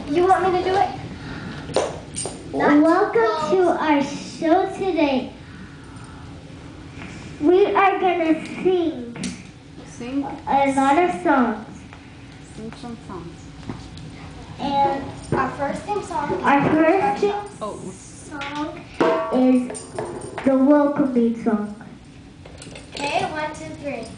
You want me to do it? Welcome to our show today. We are gonna sing a lot of songs. Sing some songs. And Our first theme song is the welcoming song. Okay, 1, 2, 3.